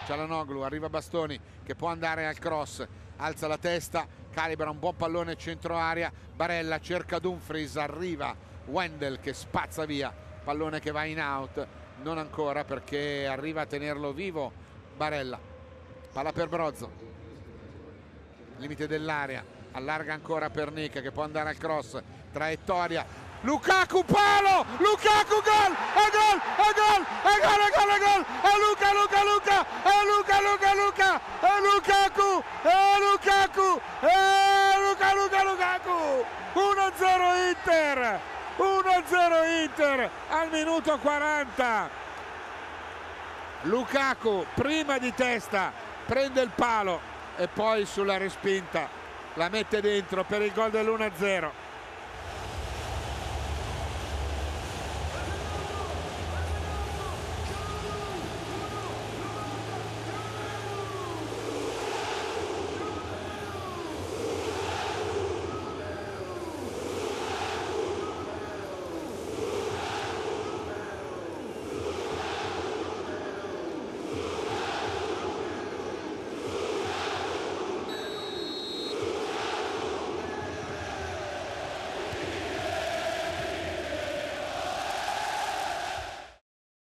Çalhanoğlu, arriva Bastoni che può andare al cross, alza la testa, calibra un buon pallone centro area, Barella cerca Dumfries, arriva Wendel che spazza via, pallone che va in out, non ancora perché arriva a tenerlo vivo Barella. Palla per Brozzo, limite dell'area, allarga ancora per Nick che può andare al cross, traiettoria, Lukaku, palo, Lukaku, gol, è gol, è gol, è gol, è gol, è gol, è Luka, è Lukaku, è Lukaku, 1-0 Inter, 1-0 Inter al minuto 40. Lukaku prima di testa prende il palo e poi sulla respinta la mette dentro per il gol dell'1-0.